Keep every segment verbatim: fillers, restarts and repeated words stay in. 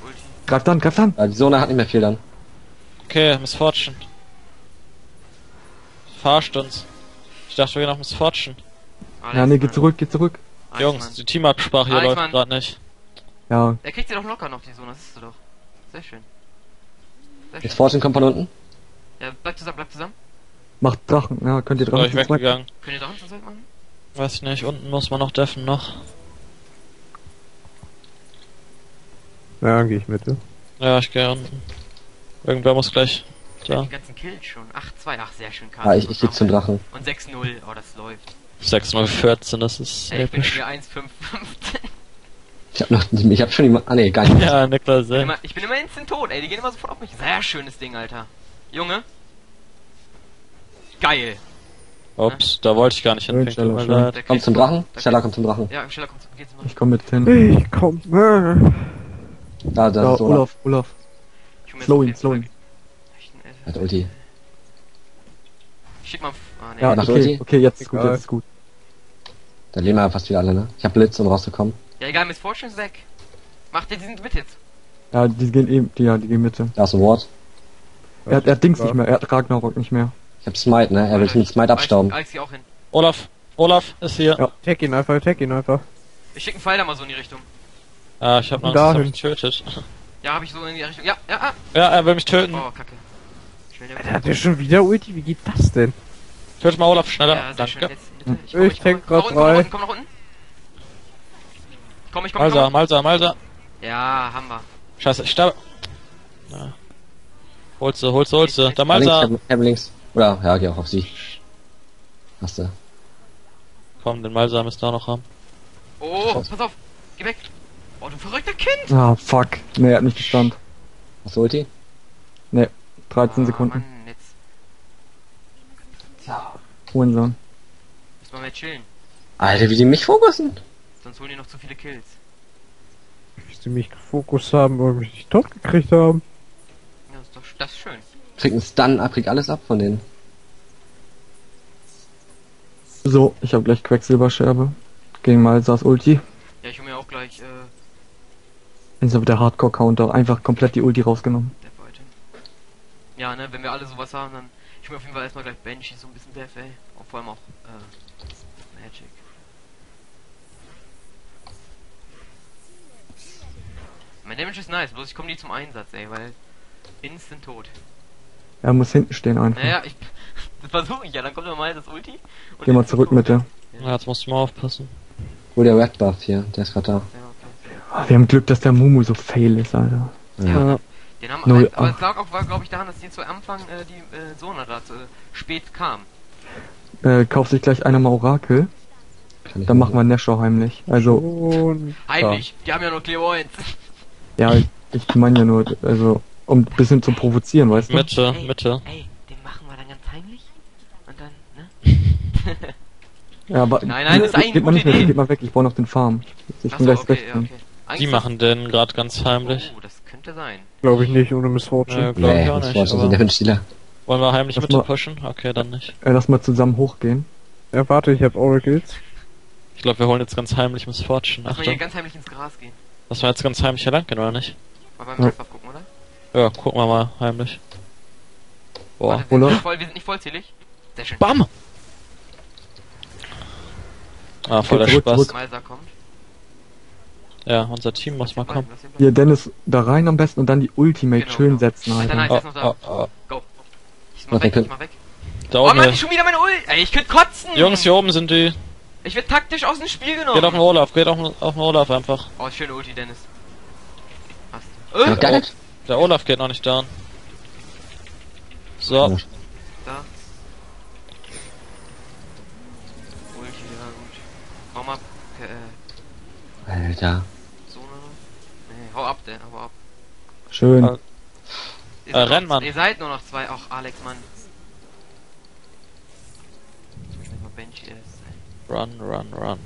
Ulti. Greif dann, greif dann! Ja, die Zone hat nicht mehr viel dann. Okay, Miss Fortune. Verarscht uns. Ich dachte, wir gehen nach Miss Fortune. Alex, Ja, nee, geh Mann. zurück, geh zurück. Alex, Jungs, Mann. die Teamabsprache hier Alex, läuft Mann. gerade nicht. Ja, Er kriegt sie doch locker noch, die Zone, das ist du doch. Sehr schön. Sehr schön. Jetzt Fortune kommt von unten. Ja, bleib zusammen, bleib zusammen. macht Drachen, ja, könnt ihr Bin Drachen ich zu zweit- weggegangen. Könnt ihr Drachen zu zweit machen? Weiß ich nicht, unten muss man noch deffen noch. Ja, dann geh ich mit, ja. Ja, ich gehe unten. Irgendwer muss gleich. Ja. Da. Die ganzen Kills schon. acht zwei, ach sehr schön, Ah, ich, ich geh zum Drachen. Und sechs null, oh das läuft. sechs null vierzehn, das ist Ey, ich bin episch. hier eins fünf fünfzehn. Ich hab noch, ich hab schon die, ah nee, gar nicht. Ja, Niklas, Ich bin ey. immer, ich bin immer instant tot, ey, die gehen immer sofort auf mich. Sehr schönes Ding, Alter. Junge. Geil. Ups, da wollte ich gar nicht hinpinkeln, Schneller, tut mir schneller. leid. Der Kommt Kill- zum Drachen. der Stella Kill- kommt zum Drachen. Ja, Schneller kommt zum, geht's zum Ich komm mit hin. Ich komm. Äh. Da, da, Da, so. Olaf, Olaf. Ich hol mir Slow jetzt ihn, den slow zurück. ihn. Hat Ulti. Schick mal. Ah, nee. Ja, Macht okay, Ulti? okay, jetzt ist gut, Egal. jetzt ist gut. Da leben wir fast wieder alle, ne? Ich hab Blitz, um rauszukommen. Ja, egal, Miss Fortune ist weg. Macht ihr, die sind mit jetzt. Ja, die gehen eben, die, ja, die gehen Mitte. Da ist ein Ward. Er, hat- er hat Dings nicht mehr, er hat Ragnarok nicht mehr. Ich hab Smite, ne? Er will mich mit Smite abstauben. Alex, geh auch hin. Olaf, Olaf ist hier. Ja. Tag ihn einfach, tag ihn einfach. Ich schick einen Pfeil da mal so in die Richtung. Ah, ich hab noch Dahin. Angst, dass er mich tötet. Ja, hab ich so in die Richtung. Ja, ja, ah. Ja, er will mich töten. Oh, kacke. Schnell der Alter, hat der schon wieder Ulti? Wie geht das denn? Tötet mal Olaf schneller. Ja, sehr schön. Danke. Jetzt, bitte. Ich komm, tank komm, grad komm, komm, drei. nach unten, komm nach unten. Komm, ich komm, ich Malsa, komm. Malsa, Malsa. Ja, haben wir. Scheiße, ich sterbe. Ja. Holst du, holst du, holst du. Da Links, ich Malsa. hab, ich hab links. Oder, ja, geh auch auf sie. Hast du. Komm, den Malsa müsst ihr auch noch haben. Oh, pass auf. Geh weg. Oh, du verrückter Kind. Ah, fuck. Nee, er hat nicht Bestand. Hast du Ulti? dreizehn Ah, Sekunden. Mann, jetzt Hurensohn. müssen wir mehr chillen. Alter, wie die mich fokussen. Sonst holen die noch zu viele Kills. Bis die mich gefokust haben und mich nicht tot gekriegt haben. Ja, das ist doch das ist schön. Krieg einen Stun ab, krieg alles ab von denen. So, ich habe gleich Quecksilberscherbe. Gegen Malsas Ulti. Ja, ich hol mir auch gleich, äh, Jetzt wird der Hardcore-Counter. Einfach komplett die Ulti rausgenommen. Death Item. Ja, ne, wenn wir alle sowas haben, dann. Ich hol mir auf jeden Fall erstmal gleich Banshee, so ein bisschen Death, ey. Und vor allem auch, äh, Magic. Mein Damage ist nice, bloß ich komme nie zum Einsatz, ey, weil. Instant tot. Er muss hinten stehen einfach. Naja, ich. Das versuche ich ja, dann kommt mal das Ulti. Und Geh mal instant zurück, tot. Mitte. Ja, jetzt musst du mal aufpassen. Wo der Red Buff hier, der ist gerade da. Ja, okay. Ah, wir haben Glück, dass der Mumu so fail ist, Alter. Ja. Den haben Null halt, aber acht. es lag auch, war glaube ich daran, dass die zu Anfang äh, die äh, Zone da äh, spät kam. Äh, kauft sich gleich einer mal Orakel. Kann ich Dann nicht. machen wir Nashor heimlich. Also, Und Heimlich, die haben ja nur Clairvoyance. ja, ich, ich meine ja nur, also, um ein bisschen zu provozieren, weißt du? Mitte, Ey, Mitte. Ey, den machen wir dann ganz heimlich. Und dann, ne? Ja, aber, Nein, nein, das ist eigentlich geht mal eine nicht gute mehr, Idee. geht mal weg, ich brauche noch den Farm. Ich Achso, bin gleich okay, recht. ja, okay. Die Eigentlich machen den gerade ganz heimlich. Oh, das könnte sein. glaube ich nicht, ohne Miss Fortune. Ja, glaube Nee, ich auch das nicht. war schon so Aber der Windspieler. wollen wir heimlich Lass Mitte mal- pushen? Okay, dann nicht. Äh, lass mal zusammen hochgehen. Ja, warte, ich hab Oracles. Ich glaube, wir holen jetzt ganz heimlich Miss Fortune. Lass mal hier Achtung. ganz heimlich ins Gras gehen. Lass mal jetzt ganz heimlich hier lang gehen, oder nicht? Mal beim Ja. Red Buff gucken, oder? Ja, gucken wir mal heimlich. Boah. Warte, wir, sind Oder? nicht voll, wir sind nicht vollzählig. Sehr schön. Bam! Ah, voll der zurück, Spaß. zurück. Malsa kommt. Ja, unser Team muss mal kommen. Lass ihn bleiben. Hier, Dennis, da rein am besten und dann die Ultimate Genau, schön genau. setzen, Alter, Alter. nein. Oh, ist noch da. oh, oh. Go. Ich mach Mach weg, weg. ich mach weg. Da Oh oben. Mann, schon wieder meine Ult! Ey, ich könnte kotzen! Jungs, hier oben sind die. Ich werd taktisch aus dem Spiel genommen. Geht auf den Olaf, geht auf den, auf den Olaf einfach. Oh, schöne Ulti, Dennis. Hast du. Ja, Äh, geil. Der Olaf geht noch nicht down. So, da. Ulti, ja gut. Hau mal, äh, Alter. Zone. Nee, hau ab, der, hau ab. Schön. Äh, Ihr Äh, seid renn, noch, Mann. Ihr seid nur noch zwei. Ach, Alex, Mann. Jetzt muss ich mal Banshee ist. run, run, run.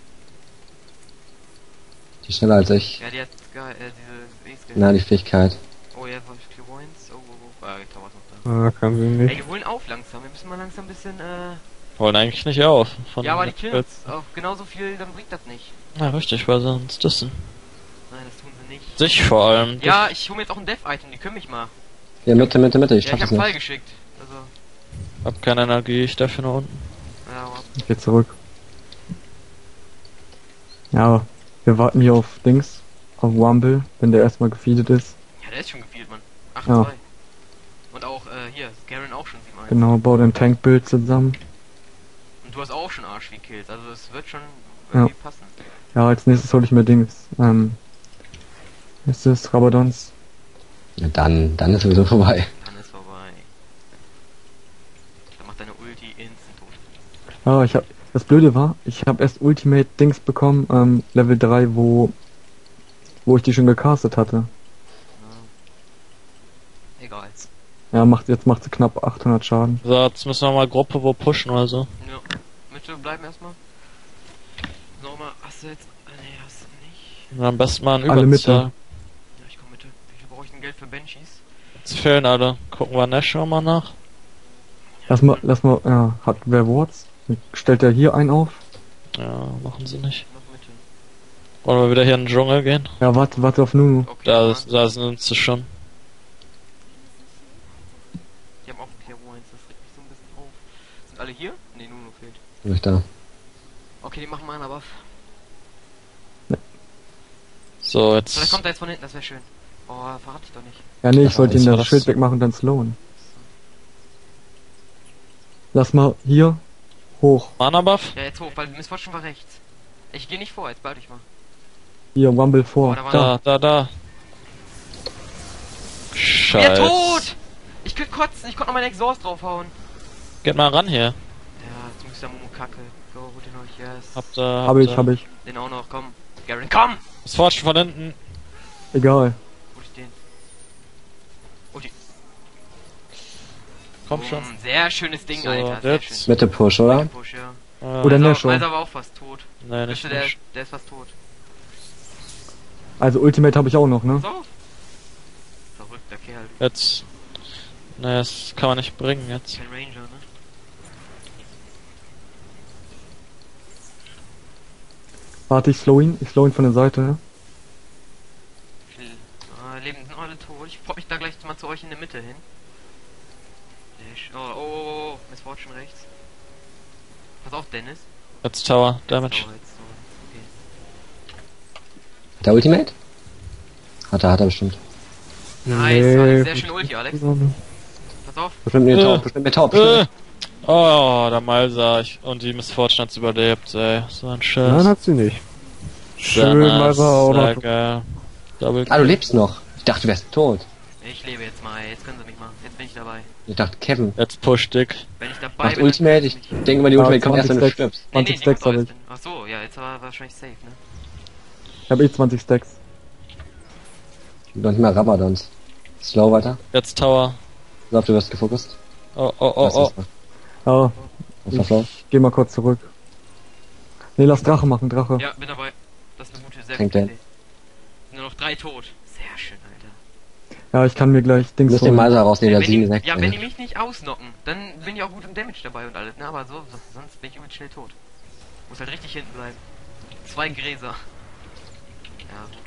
Die ist schneller als ich. Ja, die hat geil, äh, diese Wings Na, die Fähigkeit. Oh, ja, war ich Clairvoyance? Oh, oh, oh. Ah, Tower ist noch da. Ah, kann sie Ey, nicht. wir holen auf langsam. Wir müssen mal langsam ein bisschen, äh. Wollen eigentlich nicht auf. Von Ja, aber die killen uns. Auf genauso viel, dann bringt das nicht. Na, richtig, weil sie uns dissen. Nein, das tun sie nicht. Sich vor allem. Ja, ich hole mir jetzt auch ein Death-Item, die können mich mal. Ja, Mitte, Mitte, Mitte, ich Ja, schaff ich das hab einen Fall nicht. geschickt. Also, Ich hab keine Energie, ich darf hier nach unten. ja, aber Ich geh zurück. Ja, wir warten hier auf Dings, auf Wumble, wenn der erstmal gefeedet ist. ja, der ist schon gefielt, Mann. acht Ja. zwei. Und auch, äh, hier, Garen auch schon sieben eins. Genau, bau den Tankbild zusammen. Und du hast auch schon Arsch wie Kills, also es wird schon irgendwie passen. Ja, als nächstes hole ich mir Dings, ähm, ist es Rabadons? Ja, dann, dann ist sowieso vorbei. Dann ist vorbei. Dann macht deine Ulti instant tot. Ja, ich hab, das Blöde war, ich habe erst Ultimate Dings bekommen, ähm, Level drei, wo, wo ich die schon gecastet hatte. Ja. Egal. Ja, macht, jetzt macht sie knapp achthundert Schaden. So, jetzt müssen wir mal Gruppe wo pushen oder so. Ja. Mitte bleiben erstmal. Nochmal, hast du jetzt. äh, Nee, hast du nicht. Und am besten mal ein Alle Überzahl. Ja, ich komm Mitte. Wie viel brauche ich denn Geld für Banshees? Jetzt fehlen alle. Gucken wir Nashor mal nach. Lass mal, lass mal, ja, hat wer Wards? Stellt er hier einen auf? Ja, machen sie nicht. Noch Mitte. Wollen wir wieder hier in den Dschungel gehen? Ja, warte, warte auf Nunu. Okay, Da, Mann. ist- da sind sie schon. Die haben auch Clear Wines, das regt mich so ein bisschen auf. Sind alle hier? Ne, Nuno fehlt. Nicht da. Okay, die machen Mana Buff. So, Vielleicht jetzt. kommt er jetzt von hinten, das wäre schön. Oh, verrate ich doch nicht. Ja, nee, ich Ja, wollte ihn das war das das- Schild wegmachen und dann slowen. Lass mal hier hoch. Mana Buff? Ja, jetzt hoch, weil Miss Fortune war rechts. Ich gehe nicht vor, jetzt behalte ich mal. Hier, Wumble vor. Oh, da war Da. Da, da, da. Der Scheiße. tot! Ich könnte kotzen, ich konnte noch meinen Exhaust draufhauen. Geht mal ran hier. Ja, jetzt muss der Momo kacke. Go, holt den euch, yes. Habt ihr. Hab ich, hab ich. Den auch noch, komm. Garen, komm! Das Fortune von hinten. Egal. Hol ich den. Ulti. Komm schon. Boom, sehr schönes Ding, So, Alter. Sehr jetzt. schön. Mitte Push, oder? Push, ja. Äh, Oder Meiser- Nashor. Meiser war auch fast tot. Nee, nicht. Wisst ihr, der, nicht. der ist fast tot. Also Ultimate habe ich auch noch, ne? Pass auf! Verrückter Kerl. Jetzt. Nee, das kann man nicht bringen jetzt. Kein Ranger, ne? Warte, ich slow ihn. Ich slow ihn von der Seite. Ne? Viel. Ah, Leben sind alle tot. Ich pop mich da gleich mal zu euch in der Mitte hin. Dash. Oh, oh, oh, oh. Miss Fortune rechts. Pass auf, Dennis. Jetzt Tower, Damage. Oh, jetzt so. Okay. Hat der Ultimate? Hat er, hat er bestimmt. Nice, Nee. Alex. Sehr schön Ulti, Alex. Pass auf. Bestimmt mir Äh. taub, bestimmt mir taub. Äh. Oh, der Malsa. Ich, und die Miss Fortune hat's überlebt, ey. So ein Scheiß. Nein, hat sie nicht. Sehr Schön, nice, Meiser auch sehr noch. geil. Double Ah, du lebst noch. Ich dachte, du wärst tot. Ich lebe jetzt mal. Jetzt können sie mich mal. Jetzt bin ich dabei. Ich dachte, Kevin. Jetzt push dick. Wenn ich dabei Macht bin. Ultimate, dann ich können sie mich- denke mal, die Ja, Ultimate kommt erst, wenn du zwanzig stirbst. Nee, nee, zwanzig die Stacks kommt habe erst ich. in- Ach so, ja, jetzt war wahrscheinlich safe, ne? Ich habe eh zwanzig Stacks. Noch nicht mal Rabadons. Slow weiter. Jetzt Tower. Ich glaube, du wirst gefokust. Oh, oh, oh, Was oh. ist das? Ja, Was war Flow? ich geh mal kurz zurück. Nee, lass Drache machen, Drache. Ja, bin dabei. Das ist eine gute, sehr Fängt gute der. Idee. Nur noch drei tot. Sehr schön, Alter. Ja, ich kann mir gleich Du Dings musst den holen. Meiser rausnehmen, der wenn sieben die, sechs. ja, wenn die mich nicht ausnocken, dann bin ich auch gut im Damage dabei und alles, ne? Aber so, so sonst bin ich übel schnell tot. Muss halt richtig hinten bleiben. Zwei Gräser. Ja, gut.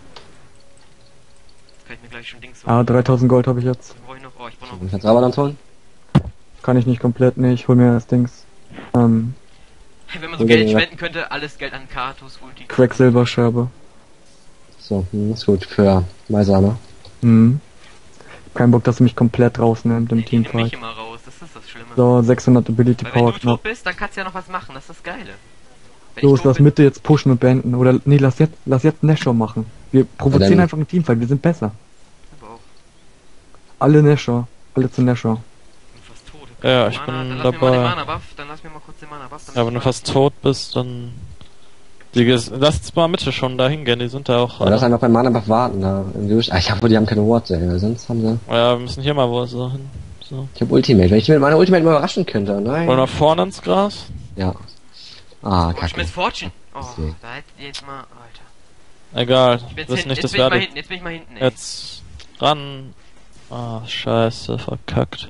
Jetzt kann ich mir gleich schon Dings holen. Ah, dreitausend Gold habe ich jetzt. Brauch ich noch? Oh, ich brauch noch. Du kannst Rabadons holen? Kann ich nicht komplett, nee, ich hol mir das Dings. Ähm, Wenn man so Oder Geld ja. spenden könnte, alles Geld an Kartus, Ulti. Quecksilberscherbe. So, hm, ist gut für Meiser, ne? Hm. Kein Bock, dass du mich komplett rausnimmt im Nee, die nehmen mich Teamfight. immer raus, das ist das Schlimme. So, sechshundert Ability Weil wenn Power du knapp. tot bist, dann kannst du ja noch was machen, das ist das Geile. Wenn ich Los, tot lass bin- Mitte jetzt pushen und beenden. Oder, nee, lass jetzt, lass jetzt Nashor machen. Wir provozieren dann- einfach einen Teamfight, wir sind besser. Aber auch. Alle Nashor. Alle zu Nashor. Ich bin fast tot. Ja, ich Mana, bin dann lass mir mal den dabei. Mana-Buff, dann lass mir mal kurz den Mana-Buff. dann Ja, lass wenn mir du mal- fast tot bist, dann. Die ges lass jetzt mal Mitte schon da hingehen, die sind da auch. Aber lass alle. einfach beim Mana-Buff warten, da. Irgendwie durch- Ah, ich hoffe, die haben keine Wards, ey, weil sonst haben sie... Ja, wir müssen hier mal wo so hin. So. Ich hab Ultimate. Wenn ich mit meiner Ultimate mal überraschen könnte, nein. Wollen wir vorne ins Gras? Ja. Ah, Oh, ich kacke. bin Fortune. Oh, Deswegen. da hättet ihr jetzt mal. Alter. Egal, Ich bin jetzt wissen hinten, nicht, jetzt das bin ich mal werde hinten, jetzt bin ich mal hinten, ey. Jetzt ran. Ah, scheiße, verkackt.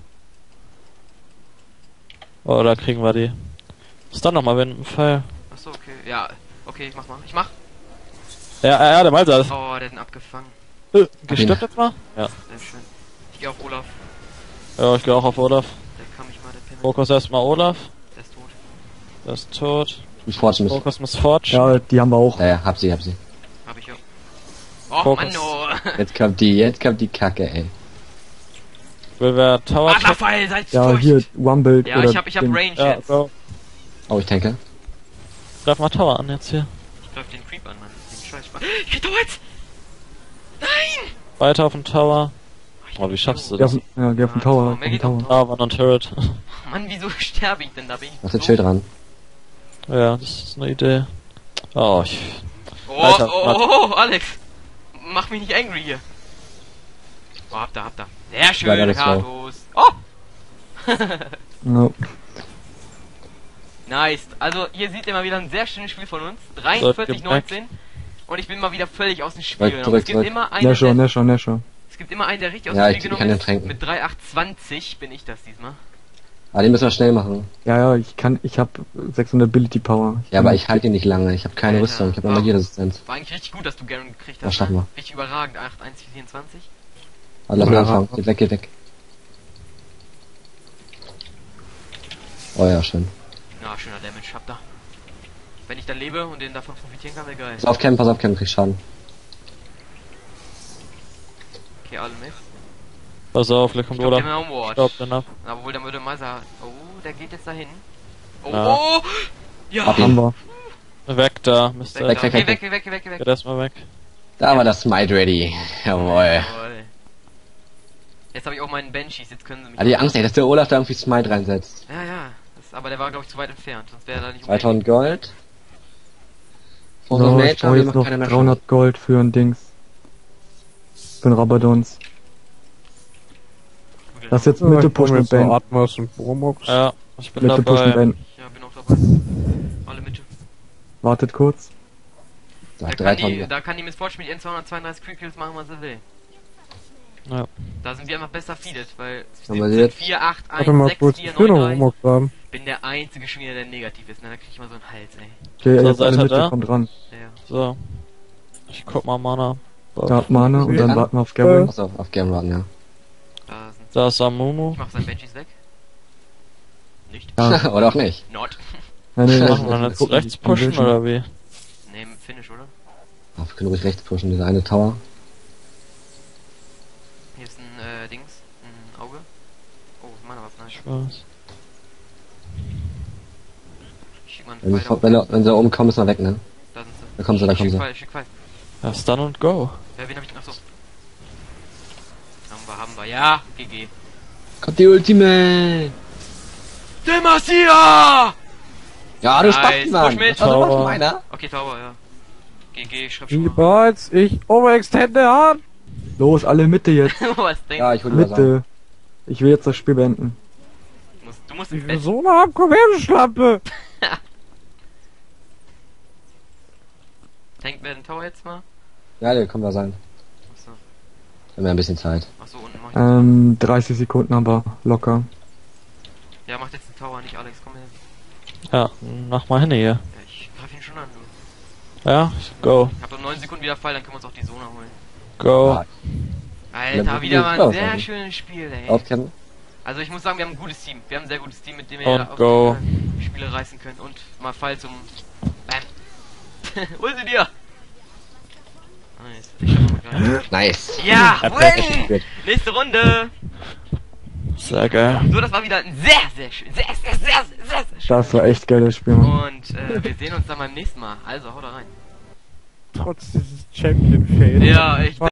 Oh, da kriegen wir die. Ist dann nochmal, wenn ein Pfeil. Achso, okay. Ja, okay, ich mach mal. Ich mach. Ja, ja, ja, der Malser ist. Oh, der hat ihn abgefangen. Äh, Gestirbt jetzt mal? Ja. Sehr schön. Ich gehe auf Olaf. Ja, ich gehe auch auf Olaf. Der kann mich mal, der Pimmel. Fokus erstmal Olaf. Der ist tot. Der ist tot. Ich fortune mich. Fokus muss Forge. Ja, die haben wir auch. Ja, ja, hab sie, hab sie. Hab ich auch. Och, Fokus. Mann, oh. Jetzt kommt die, jetzt kommt die Kacke, ey. Will wer Tower checken? Wasserfall, seid Ja, furcht. hier, Rumble Ja, oder ich hab, ich hab Ding. Range Ja, jetzt. go. Oh, ich denke. Greif mal Tower an jetzt hier. Ich greif den Creep an, Mann. Den Scheiß. Ich krieg doch jetzt! Nein! Weiter auf den Tower. Oh, wie schaffst du Geh auf, das? den- ja, geh auf den Ah, Tower, Tower, auf mehr den geht auch Tower. Tower und Turret. Mann, wieso sterbe ich denn da? Bin ich Mach so- das Schild dran. Ja, das ist eine Idee. Oh, ich... Oh, Alter, oh, oh, oh, Alex! Mach mich nicht angry hier. Oh, habt ihr, habt ihr. Sehr schön, War alles Katos. Oh! Ja. Nice. Also, hier seht ihr mal wieder ein sehr schönes Spiel von uns. dreiundvierzig neunzehn. Und ich bin mal wieder völlig aus dem Spiel Zurück, genommen. Es zurück, gibt zurück. immer einen, Nesher, der, Nesher, Nesher. es gibt immer einen, der richtig aus Ja, dem ich- Spiel ich kann genommen den tränken. ist. Mit drei acht zwanzig bin ich das diesmal. Aber den müssen wir schnell machen. Ja, ja, ich kann, ich hab sechshundert Ability Power. Ja, aber ich halte ihn nicht lange. Ich habe keine Alter. Rüstung. Ich habe Ja. eine Magieresistenz. War eigentlich richtig gut, dass du Garen gekriegt hast. Das schaffen ne? wir. Richtig überragend. acht eins vierundzwanzig. Aber lass mal Ja. anfangen. Geht weg, geht weg. Oh ja, schön. Ja, schöner Damage, habt ihr. Wenn ich dann lebe und den davon profitieren kann, wäre geil. Pass auf, Cam, pass auf, Cam, krieg Schaden. Okay, alle mit. Pass auf, gleich Ich kommt glaub, der Olaf. hat Homewatch. Stopp, den ab. Obwohl, dann würde Meiser... Oh, der geht jetzt dahin. Oh, Ja. oh! Ja! Hab ihn. Haben wir. Weg da, Mister Weg, Weg, weg, weg, weg, weg. weg, weg, weg, weg. Geht erstmal weg. Da war das Smite ready. Jawohl. Jawohl. Jetzt habe ich auch meinen Banshees, jetzt können sie mich... Ah, die Angst, ey, dass der Olaf da irgendwie Smite reinsetzt. Ja, ja. Das, aber der war, glaube ich, zu weit entfernt. Sonst wäre er da nicht zweitausend Gold. So, Unser ich Mage, brauche aber jetzt macht noch keiner mehr dreihundert Gold für ein Dings. Für ein Rabadons. umgehen. Lass jetzt Ja, Mitte ich komm pushen und jetzt noch beenden. Atmos und Bromox. Ja, ich bin Mitte pushen und dabei. beenden. Ja, bin auch dabei. Alle Mitte. Wartet kurz. So, Da kann, die, dreitausend. da kann die Miss Fortune mit ihren zweihundertzweiunddreißig Creep Kills machen, was sie will. Ja. Da sind wir einfach besser feedet, weil Aber jetzt- vier, acht, eins, Warte mal sechs, kurz, vier, ich will noch neun, drei. Bromox haben. Bin der einzige Spieler, der negativ ist, ne? Da krieg ich mal so einen Hals, ey. Okay, So, jetzt seid alle ihr Mitte, da? kommt ran. Ja, ja. So. Ich guck mal Mana. Da hat Mana und dann Ja. warten wir auf Gary. Pass auf, auf Game Run, ja. Da sind Da ist Amumu. Ich mach seinen Banshees weg. Nicht. Ja. Oder auch nicht. Not. Nein, nee, Machen wir dann jetzt gucken, rechts die pushen Vision. oder wie? Nee, Finish, oder? Oh, wir können ruhig rechts pushen, dieser eine Tower. Hier ist ein, äh, Dings. Ein Auge. Oh, Mana was nice. Ich weiß. Ich schick mal einen Wenn, Pfeil sie, auf. wenn, sie- wenn sie oben kommen, müssen wir weg, ne? Da sind sie. Da kommen sie, da Ich kommen schick sie. Pfeil, ich schick Pfeil. Ja, Stun und Go. Ja, wen hab ich denn? Achso. Haben wir, haben wir. Ja, G G. Kommt die Ultimate! Demacia! Ja, du Nice, Spasti, Mann! push mit. Das war sowas Tower. von meiner. Okay, Tower, ja. G G, schreib schon Wie mal. bereits ich overextende habe. Los, alle Mitte jetzt. Was denkst Ja, ich hol lieber sagen. Mitte. Ich will jetzt das Spiel beenden. du? Musst, du musst Wie im viel Bett. Sohn haben, komm her, du Schlampe. Tankt wer den Tower jetzt mal? Ja, der können wir sein. Achso, Haben wir ein bisschen Zeit. achso, unten mach ich. Ähm, dreißig Sekunden haben wir locker. Ja, macht jetzt den Tower, nicht Alex, komm her. Ja, mach mal hin hier. Ja, ich greif ihn schon an, du. Ja, ich go. Ich hab um neun Sekunden wieder Fall, dann können wir uns auch die Zone holen. Go. Ja. Alter, Ja, wieder mal ein raus, sehr also. schönes Spiel, ey. Aufkennen. Also ich muss sagen, wir haben ein gutes Team. Wir haben ein sehr gutes Team, mit dem wir Und auf go. die Spiele reißen können. Und mal Fall zum... Bam. Hol sie dir! Nice. Ich hab noch mal gleich. Nice. Ja, Ja, win! Gut. Nächste Runde! Sehr geil. So, das war wieder ein sehr, sehr schön, sehr, sehr, sehr, sehr, sehr, sehr schön. Das war echt geiles Spiel, Mann. Und äh, wir sehen uns dann beim nächsten Mal. Also, haut da rein. Trotz dieses Champion-Fails. Ja, ich